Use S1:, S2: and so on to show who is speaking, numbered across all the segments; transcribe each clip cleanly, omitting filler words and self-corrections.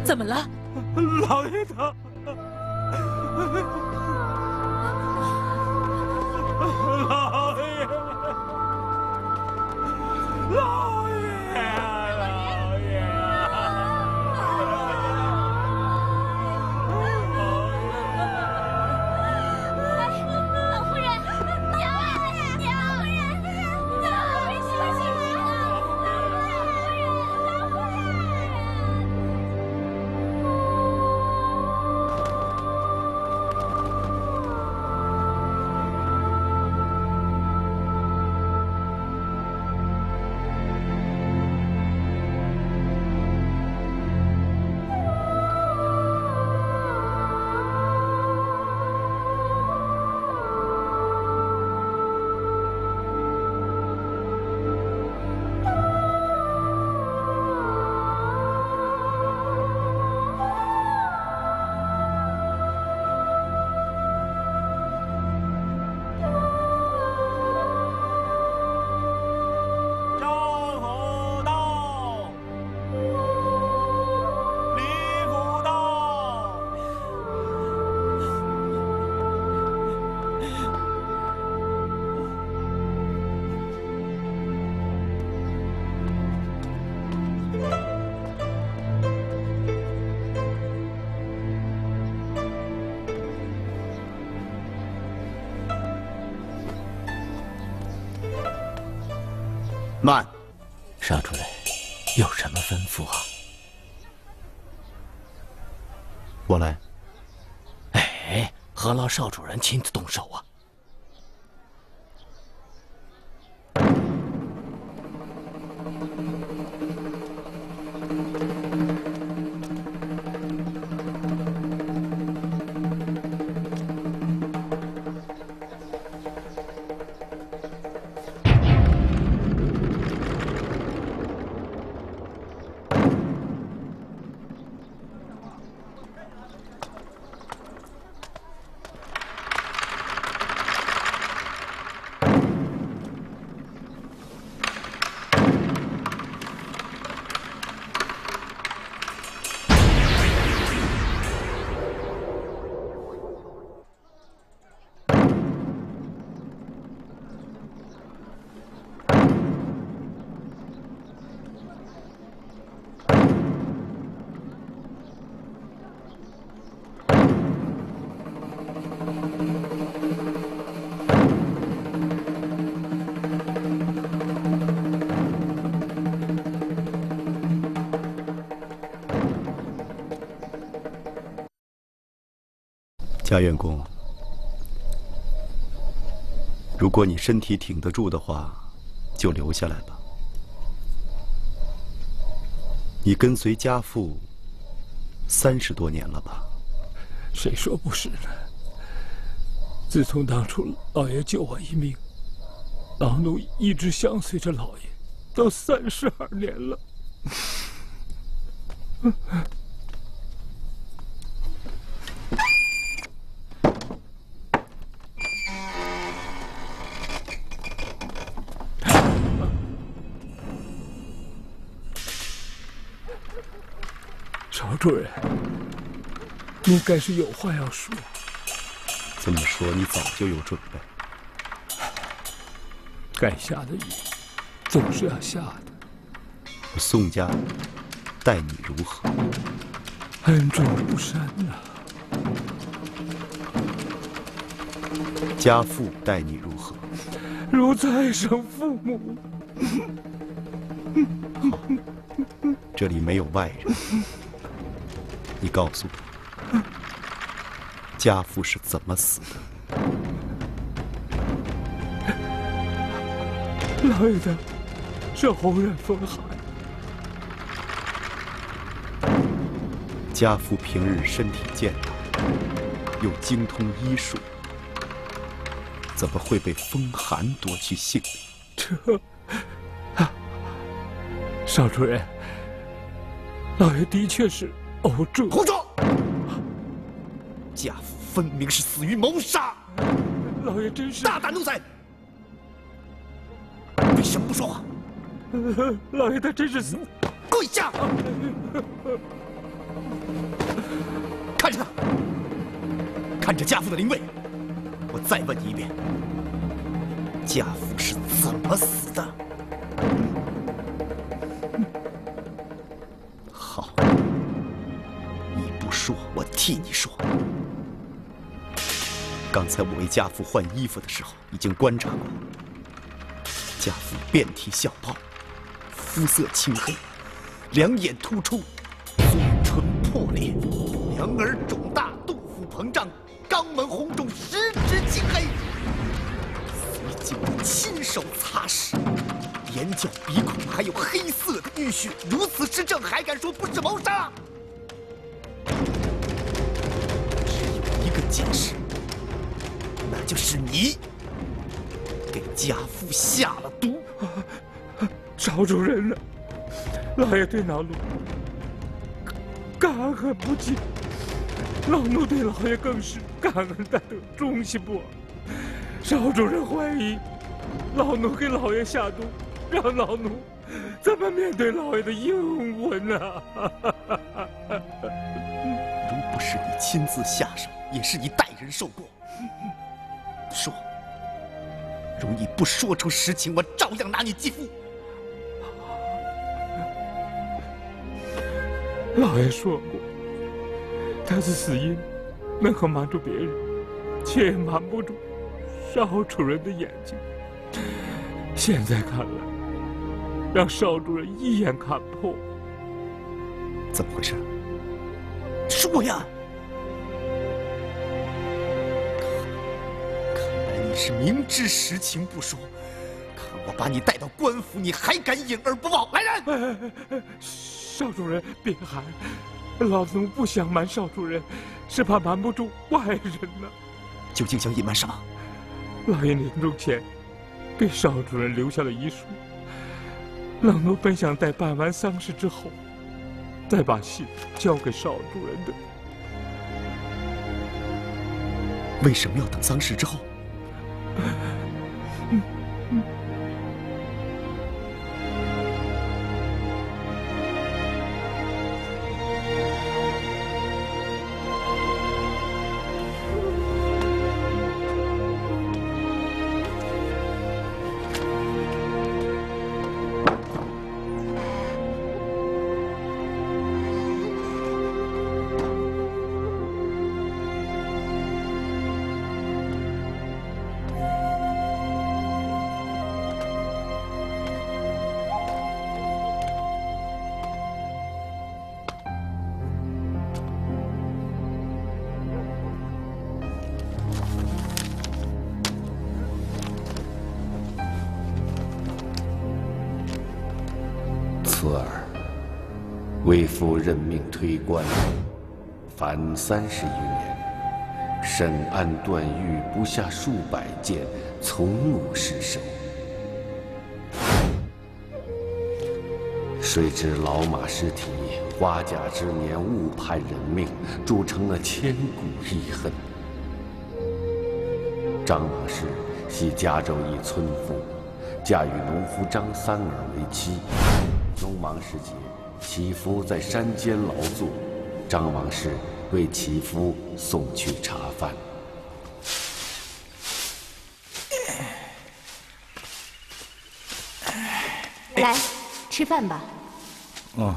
S1: 怎么了？
S2: 老爷他，老爷，老爷，老爷。
S3: 慢，
S4: 少主任，有什么吩咐啊？
S3: 我来。
S4: 哎，何劳少主任亲自动手啊！
S3: 家员公，如果你身体挺得住的话，就留下来吧。你跟随家父30多年了吧？
S2: 谁说不是呢？自从当初老爷救我一命，老奴一直相随着老爷，都32年了。少主任，您该是有话要说。
S3: 这么说，你早就有准备。
S2: 该下的雨，总是要下的。
S3: 我宋家待你如何？
S2: 恩重如山呐。
S3: 家父待你如何？
S2: 如再生父母。
S3: 好，这里没有外人。你告诉我，家父是怎么死的？
S2: 老爷的是偶然风寒。
S3: 家父平日身体健朗，又精通医术，怎么会被风寒夺去性命？
S2: 少主任，老爷的确是偶重。
S3: 胡说！家父分明是死于谋杀。
S2: 老爷真是
S3: 大胆奴才！为什么不说话？
S2: 老爷他真是死。
S3: 跪下！ 看着他，看着家父的灵位。我再问你一遍，家父是怎么死的？好，你不说，我替你说。刚才我为家父换衣服的时候，已经观察过，家父遍体小泡，肤色青黑，两眼突出，嘴唇破裂，两耳肿大，肚腹膨胀，肛门红肿，十指青黑。随即我亲手擦拭，眼角鼻孔还有黑色的淤血，如此实证，还敢说不是谋杀？只有一个解释。那就是你给家父下了毒。
S2: 少主人呢？老爷对老奴感恨不尽，老奴对老爷更是感恩戴德，忠心不二。少主人怀疑老奴给老爷下毒，让老奴怎么面对老爷的英文呢？
S3: 如不是你亲自下手，也是你代人受过。说，如你不说出实情，我照样拿你继父。
S2: 老爷说过，他的死因能够瞒住别人，却瞒不住少主人的眼睛。现在看来，让少主人一眼看破。
S3: 怎么回事？说呀！是明知实情不说，看我把你带到官府，你还敢隐而不报！来人！
S2: 少主人别喊，老奴不想瞒少主人，是怕瞒不住外人呢。
S3: 究竟想隐瞒什么？
S2: 老爷临终前给少主人留下了遗书，老奴本想待办完丧事之后，再把信交给少主人的。
S3: 为什么要等丧事之后？
S1: 此儿为父任命推官，凡30余年，审案断狱不下数百件，从无失手。谁知老马尸体花甲之年误判人命，铸成了千古遗恨。张马氏系嘉州一村妇，嫁与农夫张三儿为妻。农忙时节，其夫在山间劳作，张王氏为其夫送去茶饭。
S5: 来，吃饭吧。
S6: 哦。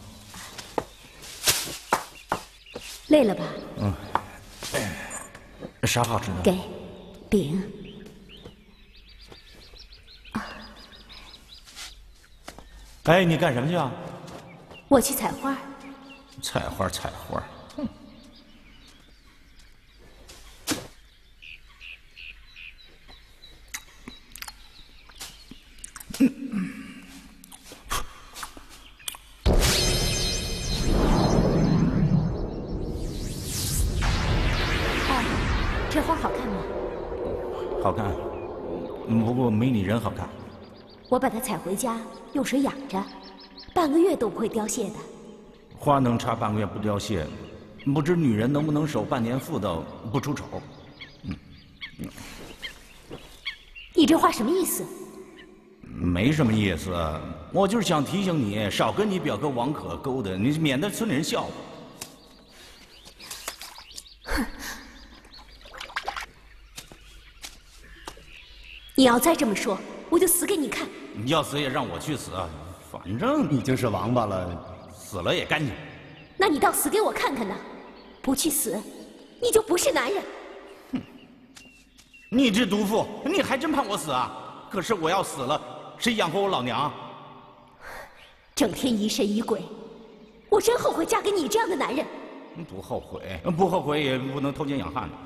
S5: 累了吧？
S6: 嗯。啥好吃的？
S5: 给，饼。
S6: 哎，你干什么去啊？
S5: 我去采花。
S6: 采花，采花。哼。
S5: 哎，这花好看吗？
S6: 好看，不过没你人好看。
S5: 我把它采回家，用水养着，半个月都不会凋谢的。
S6: 花能插半个月不凋谢，不知女人能不能守半年妇道不出丑？
S5: 你这话什么意思？
S6: 没什么意思，我就是想提醒你，少跟你表哥王可勾搭，你免得村里人笑话。
S5: 你要再这么说，我就死给你看。
S6: 你要死也让我去死，反正
S3: 已经是王八了，
S6: 死了也干净。
S5: 那你倒死给我看看呢！不去死，你就不是男人。
S6: 哼！你这毒妇，你还真盼我死啊？可是我要死了，谁养活我老娘？
S5: 整天疑神疑鬼，我真后悔嫁给你这样的男人。
S6: 不后悔，不后悔也不能偷奸养汉呢。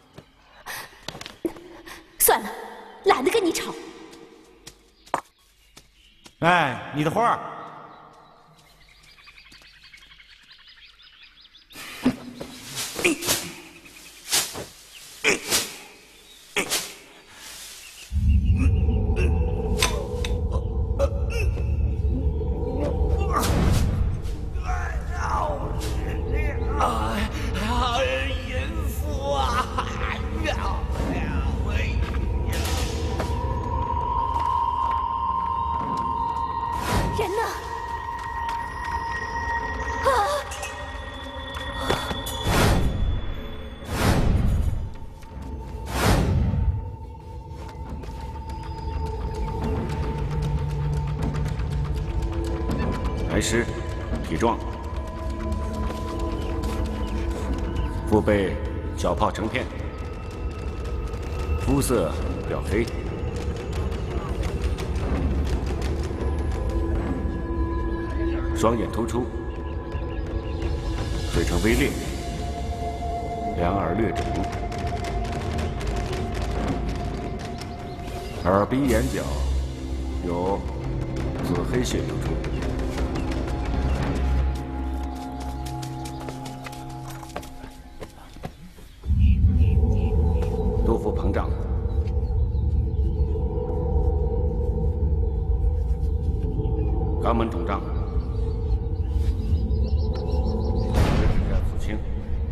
S5: 算了，懒得跟你吵。
S6: 哎，你的花儿。
S1: 白尸，体壮，腹背小泡成片，肤色表黑，双眼突出，嘴呈微裂，两耳略肿，耳鼻眼角有紫黑血流出。肚腹膨胀，肛门肿胀，指甲紫青，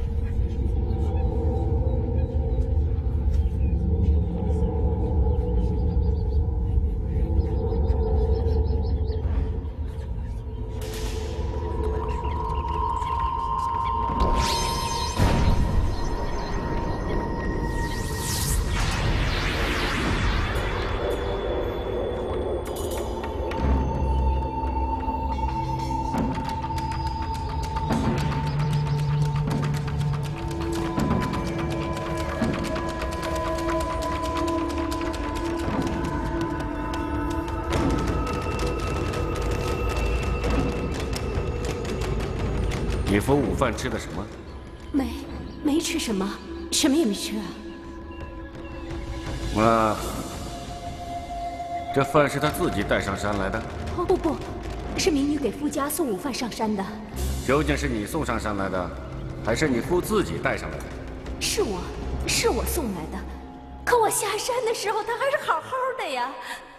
S1: 你夫午饭吃的什么？
S5: 没吃什么，什么也没吃啊。
S1: 这饭是他自己带上山来的？
S5: 哦不，是民女给夫家送午饭上山的。
S1: 究竟是你送上山来的，还是你夫自己带上来的？
S5: 是我送来的，可我下山的时候他还是好好的呀。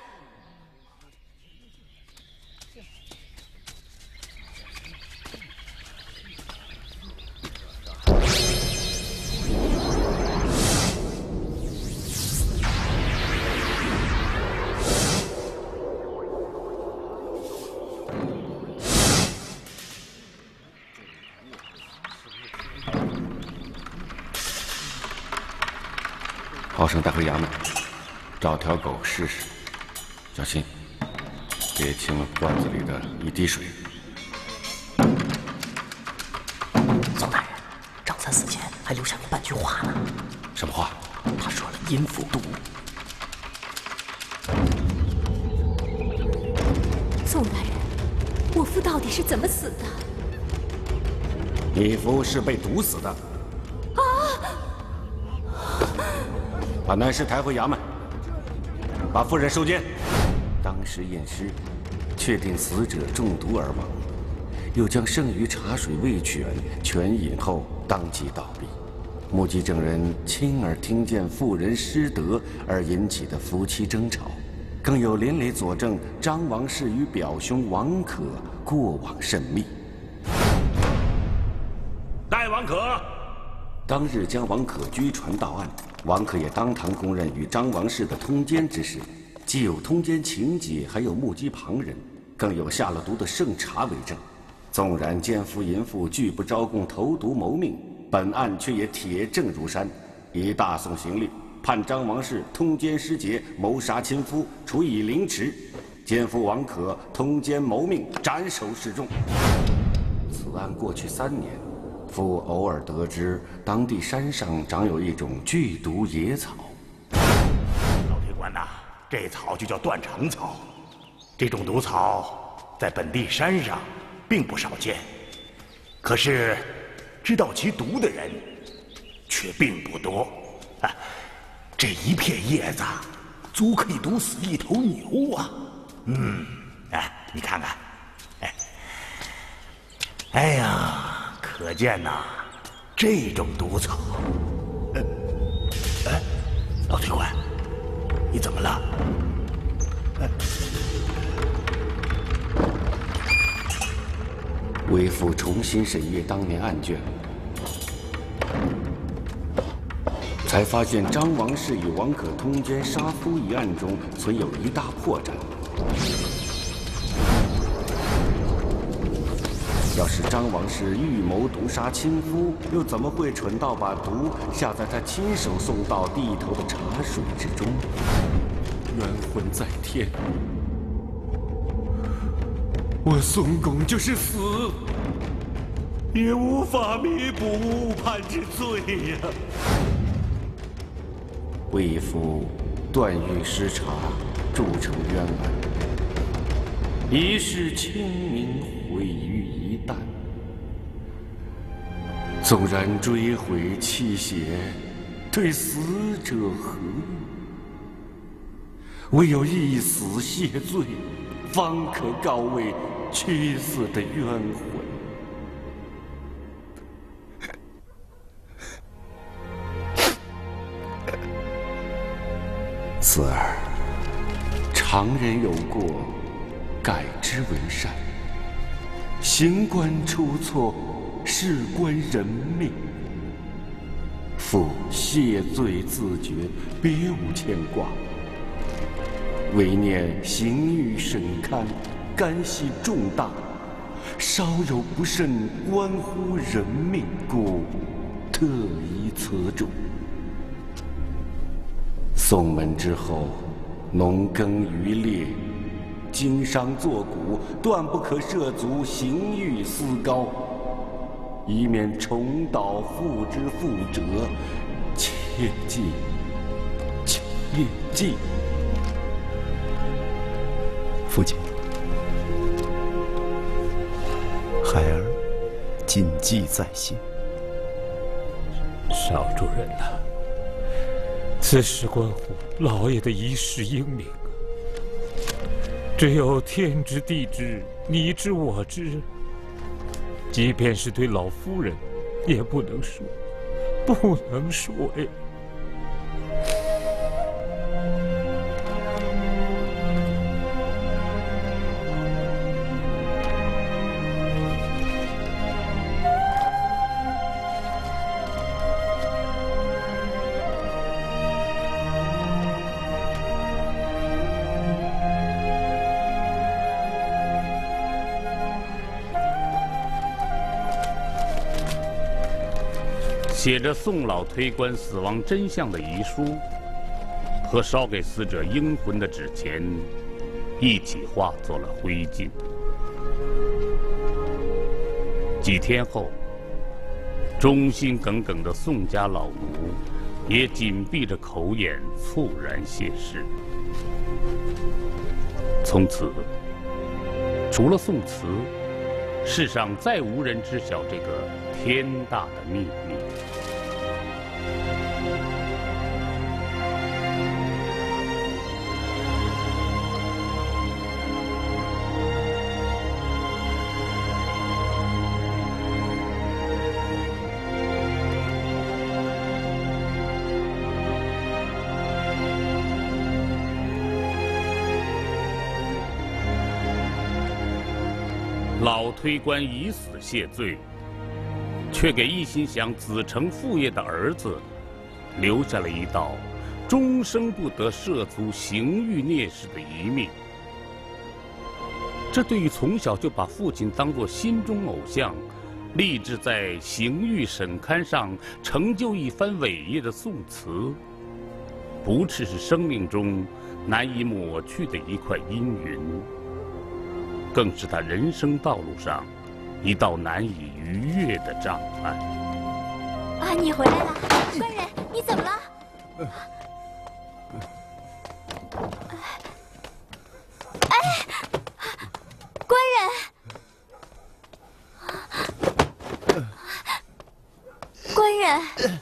S1: 好生带回衙门，找条狗试试。小心，别清了罐子里的一滴水。
S4: 宋大人，张三死前还留下了半句话呢。
S1: 什么话？
S4: 他说了阴府毒。
S5: 宋大人，我夫到底是怎么死的？
S1: 你夫是被毒死的。把男尸抬回衙门，把妇人收监。当时验尸，确定死者中毒而亡，又将剩余茶水喂全饮后当即倒毙。目击证人亲耳听见妇人失德而引起的夫妻争吵，更有连累佐证张王氏与表兄王可过往甚密。
S7: 带王可。
S1: 当日将王可拘传到案。王可也当堂供认与张王氏的通奸之事，既有通奸情节，还有目击旁人，更有下了毒的圣茶为证。纵然奸夫淫妇拒不招供投毒谋命，本案却也铁证如山，已大宋刑律判张王氏通奸失节，谋杀亲夫，处以凌迟；奸夫王可通奸谋命，斩首示众。此案过去3年，父偶尔得知当地山上长有一种剧毒野草。
S7: 老推官呐，这草就叫断肠草。这种毒草在本地山上并不少见，可是知道其毒的人却并不多。啊，这一片叶子足可以毒死1头牛啊！哎，你看看，哎呀，可见呐，这种毒草，老推官，你怎么了？
S1: 为父重新审阅当年案卷，才发现张王氏与王可通奸杀夫一案中存有一大破绽。要是张王氏预谋毒杀亲夫，又怎么会蠢到把毒下在他亲手送到地头的茶水之中？冤魂在天，我宋公就是死，也无法弥补误判之罪呀！为父断狱失察，铸成冤案，一世清明毁于一旦。纵然追悔泣血，对死者何用？唯有一死谢罪，方可告慰屈死的冤魂。此儿，常人有过，改之为善；行官出错，事关人命。父谢罪自绝，别无牵挂。唯念刑狱审勘，干系重大，稍有不慎，关乎人命，故特宜此主。宋门之后，农耕渔猎，经商作贾，断不可涉足刑狱司高，以免重蹈父之覆辙。切记，切记。
S3: 父亲，孩儿谨记在心。
S2: 邵主任呐，此事关乎老爷的一世英名啊！只有天知地知，你知我知，即便是对老夫人，也不能说，不能说呀。
S8: 写着宋老推官死亡真相的遗书和烧给死者英魂的纸钱一起化作了灰烬。几天后，忠心耿耿的宋家老奴也紧闭着口眼，猝然谢世。从此，除了宋慈，世上再无人知晓这个天大的秘密。老推官以死谢罪，却给一心想子承父业的儿子留下了一道终生不得涉足刑狱孽事的遗命。这对于从小就把父亲当作心中偶像，立志在刑狱审勘上成就一番伟业的宋慈， 不啻是生命中难以抹去的一块阴云，更是他人生道路上一道难以逾越的障碍。
S5: 啊，你回来了，官人，你怎么了？官人，官人，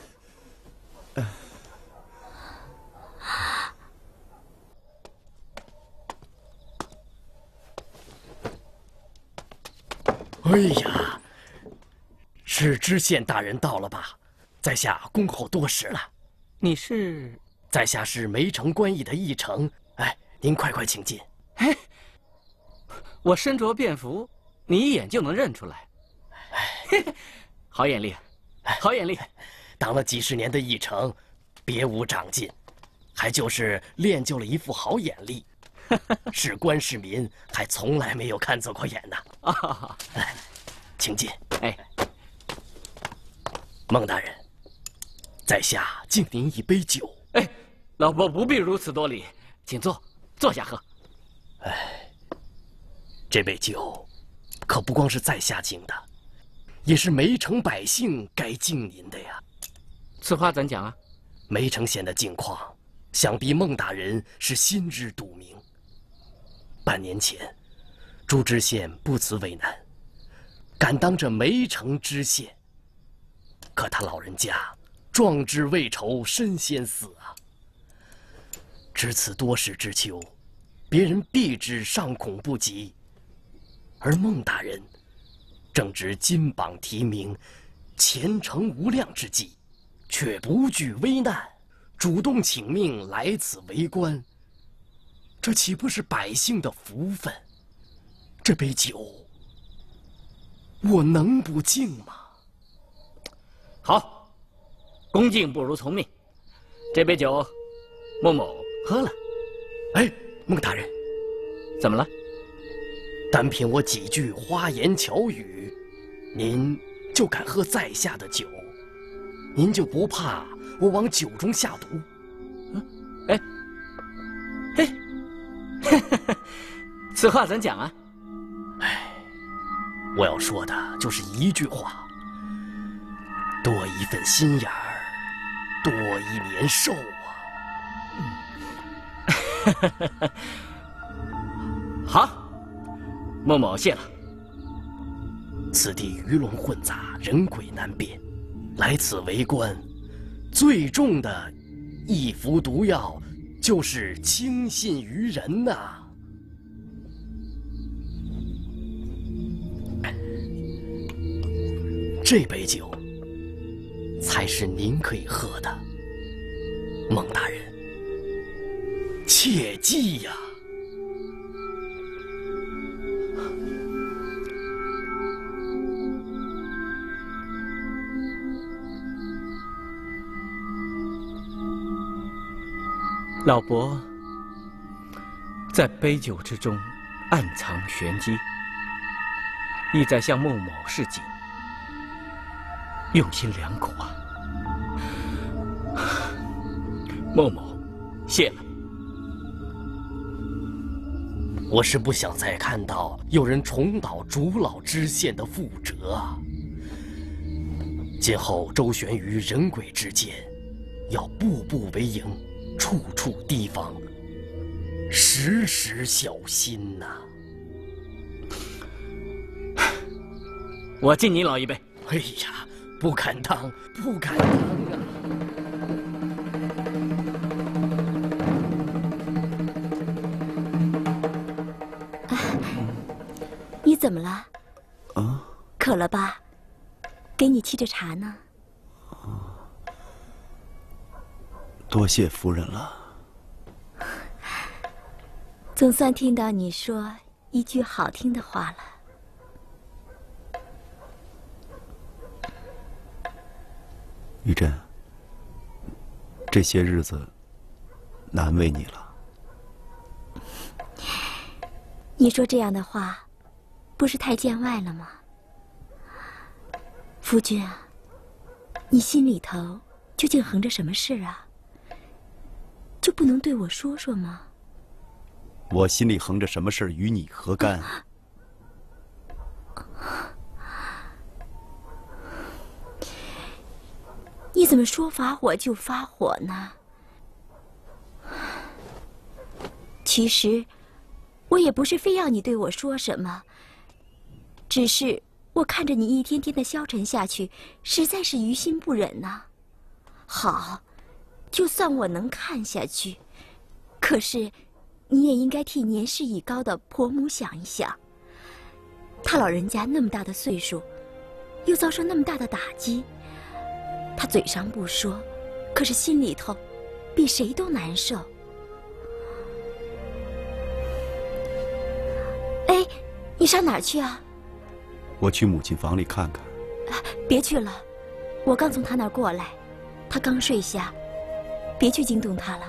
S4: 哎呀，是知县大人到了吧？在下恭候多时了。
S9: 你是？
S4: 在下是梅城官驿的驿丞。哎，您快快请进。
S9: 哎，我身着便服，你一眼就能认出来。嘿嘿，好眼力，好眼力！
S4: 当了几十年的驿丞，别无长进，还就是练就了一副好眼力。是官是民，还从来没有看走过眼呢。
S9: 啊，
S4: 来，请进。
S9: 哎，
S4: 孟大人，在下敬您一杯酒。
S9: 哎，老伯不必如此多礼，请坐，坐下喝。
S4: 哎，这杯酒可不光是在下敬的，也是梅城百姓该敬您的呀。
S9: 此话怎讲啊？
S4: 梅城县的境况，想必孟大人是心知肚明。半年前，朱知县不辞为难，敢当这梅城知县。可他老人家壮志未酬身先死啊！值此多事之秋，别人避之尚恐不及，而孟大人正值金榜题名、前程无量之际，却不惧危难，主动请命来此为官。这岂不是百姓的福分？这杯酒，我能不敬吗？
S9: 好，恭敬不如从命。这杯酒，孟某喝了。
S4: 哎，孟大人，
S9: 怎么了？
S4: 单凭我几句花言巧语，您就敢喝在下的酒？您就不怕我往酒中下毒？
S9: 哎，嘿。此话怎讲啊？
S4: 哎，我要说的就是一句话：多一份心眼儿，多一年寿啊！
S9: 好，孟某谢了。
S4: 此地鱼龙混杂，人鬼难辨，来此为官，最重的一服毒药就是轻信于人呐。这杯酒才是您可以喝的，孟大人，切记呀！
S9: 老伯在杯酒之中暗藏玄机，意在向孟某示警，用心良苦啊！孟某谢了。
S4: 我是不想再看到有人重蹈主老知县的覆辙啊！今后周旋于人鬼之间，要步步为营，处处提防，时时小心呐！
S9: 我敬您老一杯。
S4: 哎呀，不敢当，不敢当啊！
S5: 你怎么了？
S3: 啊？
S5: 渴了吧？给你沏着茶呢。
S3: 多谢夫人了。
S5: 总算听到你说一句好听的话了。
S3: 玉珍，这些日子难为你了。
S5: 你说这样的话，不是太见外了吗？夫君啊，你心里头究竟横着什么事啊？ 就不能对我说说吗？
S3: 我心里横着什么事儿与你何干？
S5: 你怎么说发火就发火呢？其实，我也不是非要你对我说什么，只是我看着你一天天的消沉下去，实在是于心不忍呐。好，就算我能看下去，可是你也应该替年事已高的婆母想一想。他老人家那么大的岁数，又遭受那么大的打击，他嘴上不说，可是心里头比谁都难受。哎，你上哪儿去啊？
S3: 我去母亲房里看看。
S5: 别去了，我刚从他那儿过来，他刚睡下，别去惊动他了。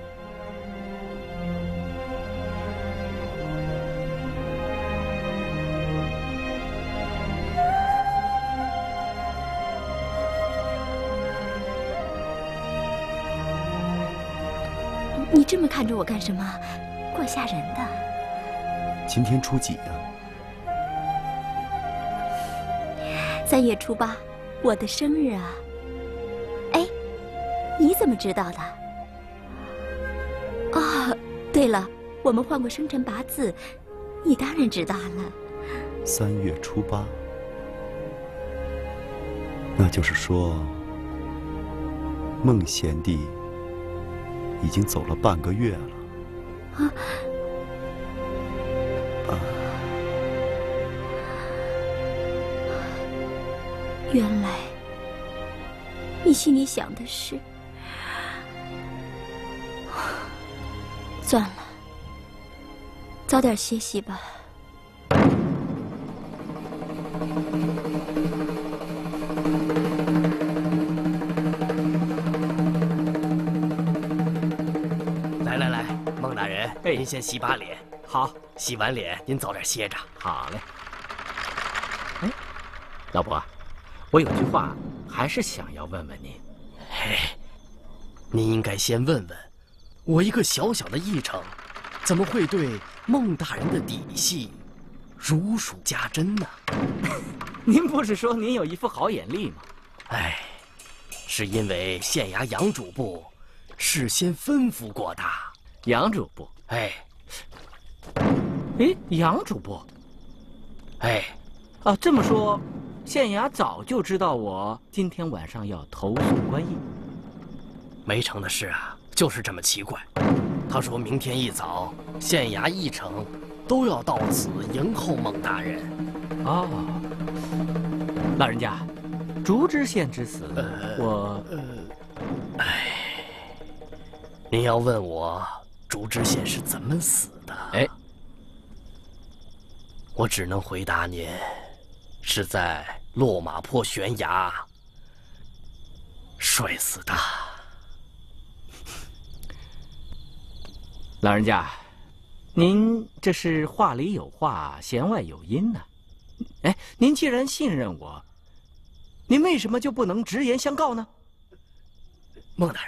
S5: 你这么看着我干什么？怪吓人的。
S3: 今天初几呀
S5: ？3月初8，我的生日啊！哎，你怎么知道的？哦，对了，我们换过生辰八字，你当然知道了。
S3: 3月初8，那就是说，孟贤弟已经走了半个月了。
S5: 啊。原来你心里想的是……算了，早点歇息吧。
S4: 来，孟大人，您先洗把脸。
S9: 好，
S4: 洗完脸您早点歇着。
S9: 好嘞。哎，老伯，我有句话还是想要问问您。
S4: 嘿，您应该先问问，我一个小小的议程，怎么会对孟大人的底细如数家珍呢？
S9: 您不是说您有一副好眼力吗？
S4: 哎，是因为县衙杨主簿事先吩咐过的。
S9: 杨主簿？
S4: 哎，
S9: 杨主簿？
S4: 哎，
S9: 啊，这么说，县衙早就知道我今天晚上要投宿官驿。
S4: 没成的事啊，就是这么奇怪。他说明天一早，县衙一城都要到此迎候孟大人。
S9: 哦，老人家，竹知县之死，
S4: 您要问我竹知县是怎么死的？
S9: 哎，
S4: 我只能回答您，是在落马坡悬崖摔死的。
S9: 老人家，您这是话里有话，弦外有音呢。哎，您既然信任我，您为什么就不能直言相告呢？
S4: 孟大人，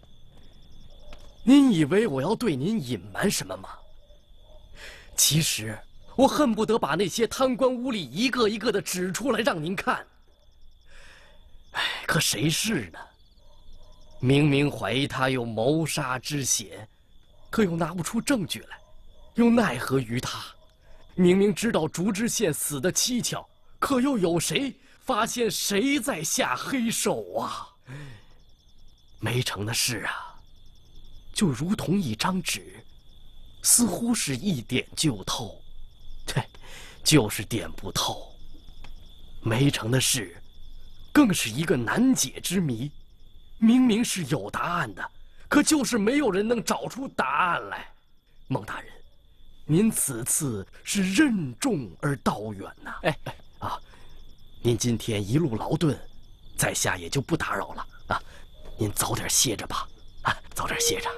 S4: 您以为我要对您隐瞒什么吗？其实我恨不得把那些贪官污吏一个一个的指出来让您看。哎，可谁是呢？明明怀疑他有谋杀之嫌，可又拿不出证据来，又奈何于他？明明知道竹知县死的蹊跷，可又有谁发现谁在下黑手啊？没成的事啊，就如同一张纸，似乎是一点就透，就是点不透。没成的事，更是一个难解之谜。明明是有答案的，可就是没有人能找出答案来。孟大人，您此次是任重而道远呐。您今天一路劳顿，在下也就不打扰了啊。您早点歇着吧，早点歇着。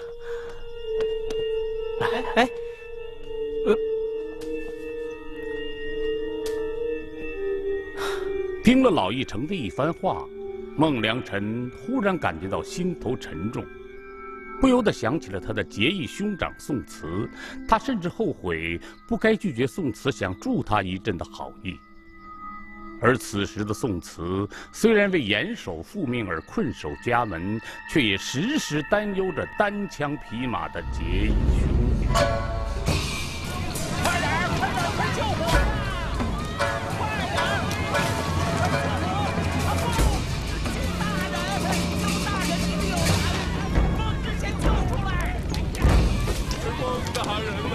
S8: 听了老一成的一番话，孟良辰忽然感觉到心头沉重， 不由得想起了他的结义兄长宋慈，他甚至后悔不该拒绝宋慈想助他一阵的好意。而此时的宋慈虽然为严守父命而困守家门，却也时时担忧着单枪匹马的结义兄弟。
S10: 快点，快救我！快点！大人，救大人，你有难，孟知县救出来！
S2: 孟大人呐！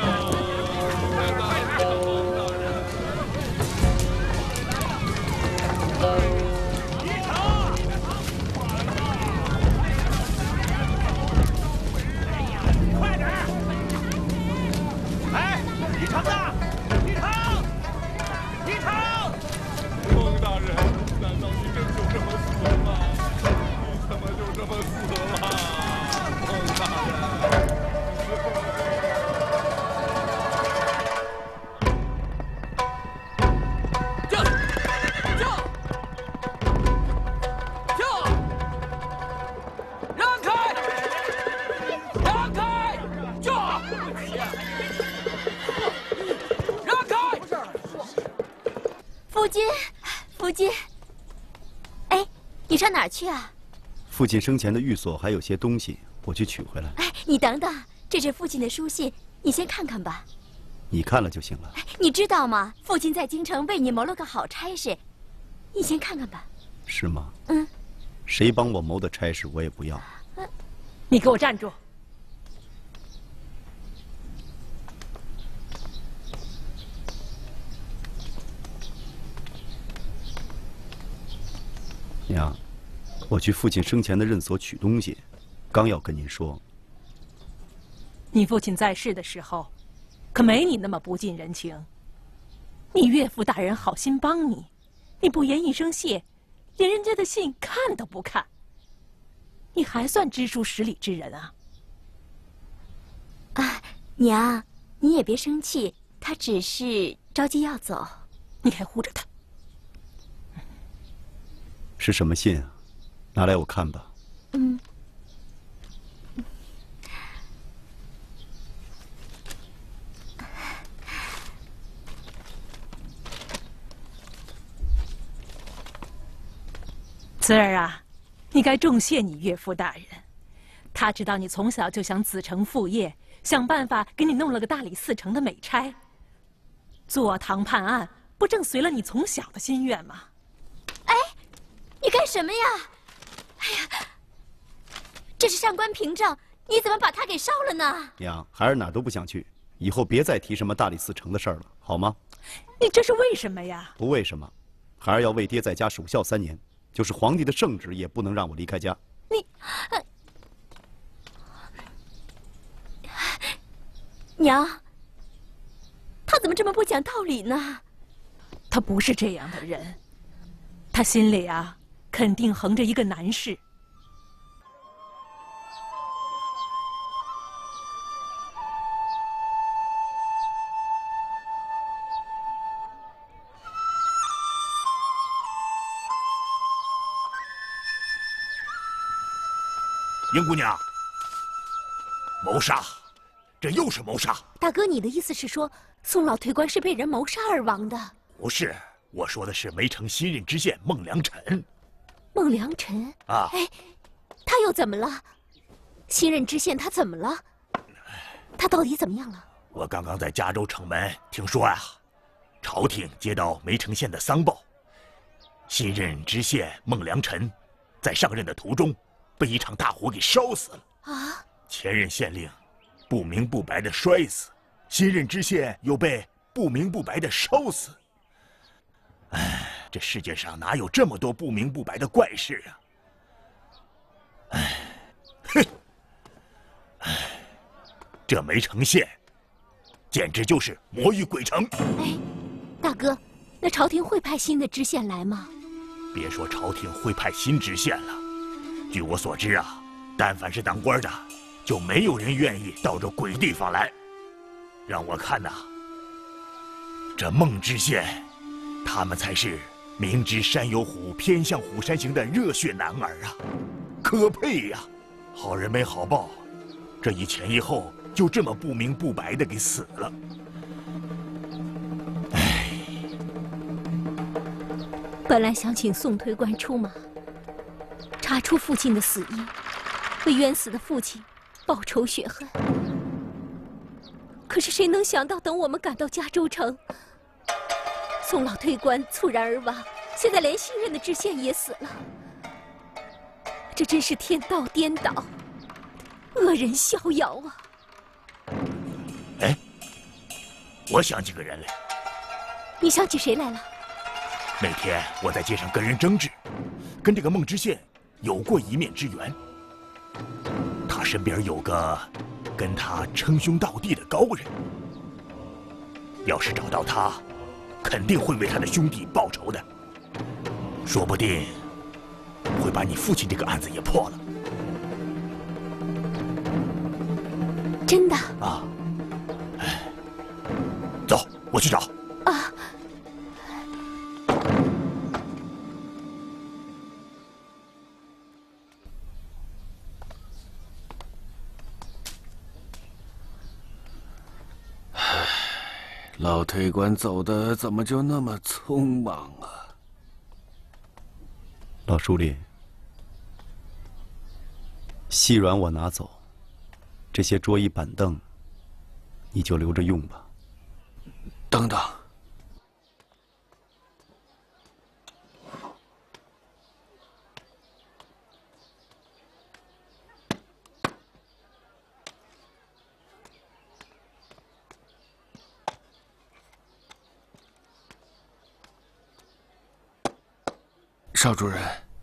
S5: 夫君，哎，你上哪儿去啊？
S3: 父亲生前的寓所还有些东西，我去取回来。
S5: 哎，你等等，这是父亲的书信，你先看看吧。
S3: 你看了就行了。
S5: 哎，你知道吗？父亲在京城为你谋了个好差事，你先看看吧。
S3: 是吗？
S5: 嗯。
S3: 谁帮我谋的差事，我也不要。
S11: 你给我站住！
S3: 娘，我去父亲生前的任所取东西，刚要跟您说。
S11: 你父亲在世的时候，可没你那么不近人情。你岳父大人好心帮你，你不言一声谢，连人家的信看都不看，你还算知书识礼之人啊？
S5: 啊，娘，你也别生气，他只是着急要走。
S11: 你还护着他。
S3: 是什么信啊？拿来我看吧。
S5: 嗯。
S11: 慈儿啊，你该重谢你岳父大人，他知道你从小就想子承父业，想办法给你弄了个大理寺丞的美差。坐堂判案，不正随了你从小的心愿吗？
S5: 哎，你干什么呀？哎呀，这是上官凭证，你怎么把它给烧了呢？
S3: 娘，孩儿哪儿都不想去，以后别再提什么大理寺丞的事儿了，好吗？
S11: 你这是为什么呀？
S3: 不为什么，孩儿要为爹在家守孝3年，就是皇帝的圣旨也不能让我离开家。
S5: 你，娘，他怎么这么不讲道理呢？
S11: 他不是这样的人，他心里啊，肯定横着一个难事。
S7: 英姑娘，谋杀，这又是谋杀！
S5: 大哥，你的意思是说，宋老推官是被人谋杀而亡的？
S7: 不是，我说的是梅城新任知县孟良辰。
S5: 孟良辰
S7: 啊！
S5: 哎，他又怎么了？新任知县他怎么了？他到底怎么样了？
S7: 我刚刚在加州城门听说啊，朝廷接到梅城县的丧报，新任知县孟良辰在上任的途中被一场大火给烧死了
S5: 啊！
S7: 前任县令不明不白的摔死，新任知县又被不明不白的烧死。哎，这世界上哪有这么多不明不白的怪事啊！哎，哼，哎，这梅城县简直就是魔芋鬼城。
S5: 哎，大哥，那朝廷会派新的知县来吗？
S7: 别说朝廷会派新知县了，据我所知啊，但凡是当官的，就没有人愿意到这鬼地方来。让我看呐，这孟知县，他们才是明知山有虎，偏向虎山行的热血男儿啊，可配呀！好人没好报， 这一前一后就这么不明不白的给死了。唉，
S5: 本来想请宋推官出马，查出父亲的死因，为冤死的父亲报仇雪恨。可是谁能想到，等我们赶到嘉州城，宋老推官猝然而亡，现在连新任的知县也死了。这真是天道颠倒，恶人逍遥啊！
S7: 哎，我想起个人来。
S5: 你想起谁来了？
S7: 那天我在街上跟人争执，跟这个孟知县有过一面之缘。他身边有个跟他称兄道弟的高人，要是找到他，肯定会为他的兄弟报仇的，说不定会把你父亲这个案子也破了。
S5: 真的？
S7: 啊，走，我去找。
S5: 啊！
S1: 老推官走的怎么就那么匆忙啊？
S3: 老书吏，细软我拿走，这些桌椅板凳，你就留着用吧。
S1: 等等，邵主任。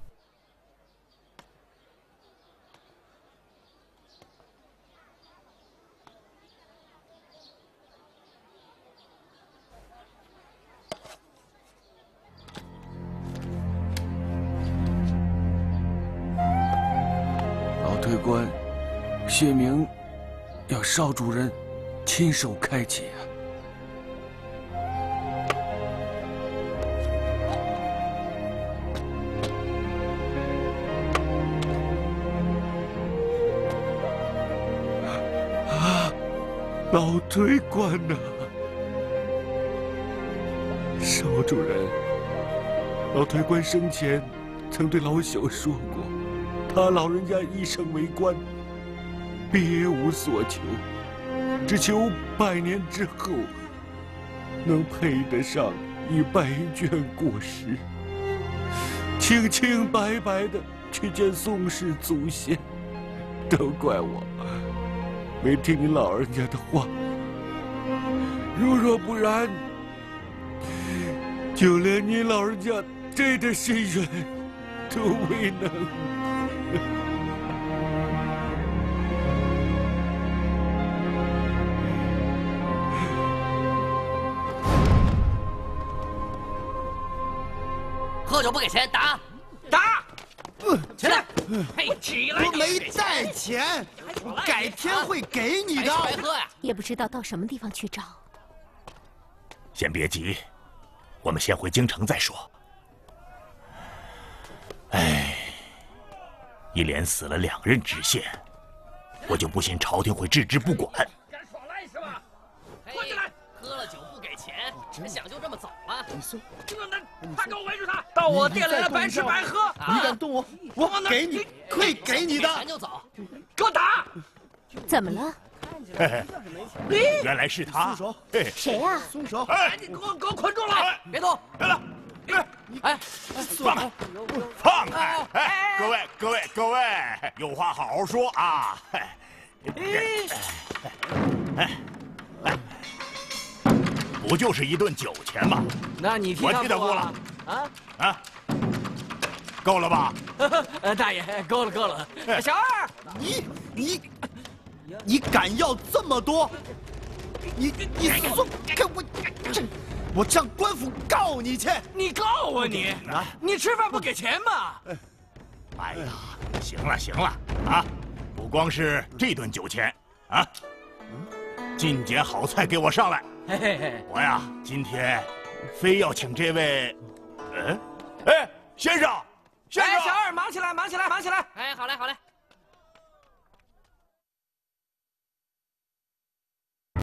S1: 老推官，谢明要邵主任亲手开启啊。老推官呐，邵主任，老推官生前曾对老朽说过，他老人家一生为官，别无所求，只求100年之后能配得上一白卷过世，清清白白的去见宋氏祖先。都怪我没听你老人家的话，如若不然，就连你老人家这点心愿都未能。
S4: 喝酒不给钱，打！
S10: 打！
S4: 起来！
S10: 嘿，起来！
S12: 我没带钱，改天会给你的。
S4: 白喝呀！
S5: 也不知道到什么地方去找。
S7: 先别急，我们先回京城再说。哎，一连死了2任知县，我就不信朝廷会置之不管。
S10: 敢耍赖是吧？
S4: 滚起来！喝了酒不给钱，还想就这么走吗？
S10: 快给我围住他！到我店来了，白吃白喝。
S12: 你敢动我，我给你，会给你的。
S4: 钱就走，
S10: 给我打！
S5: 怎么了？
S7: 原来是他。
S12: 松手！
S5: 谁呀？
S12: 松手！
S10: 哎，你给我捆住了！
S4: 别动！
S7: 来了！
S4: 哎，
S7: 放开！放开！哎，各位，有话好好说啊！不就是一顿酒钱吗？
S10: 那你替他
S7: 我替他付了。啊，够了吧？
S10: 大爷，够了。小二，
S12: 你敢要这么多？你松开我！我上官府告你去！
S10: 你告我你？你吃饭不给钱吗？
S7: 哎呀，行了啊！不光是这顿酒钱啊，进捡好菜给我上来！我呀，今天非要请这位，先生，
S10: 哎，小二，忙起来！
S4: 哎，好嘞。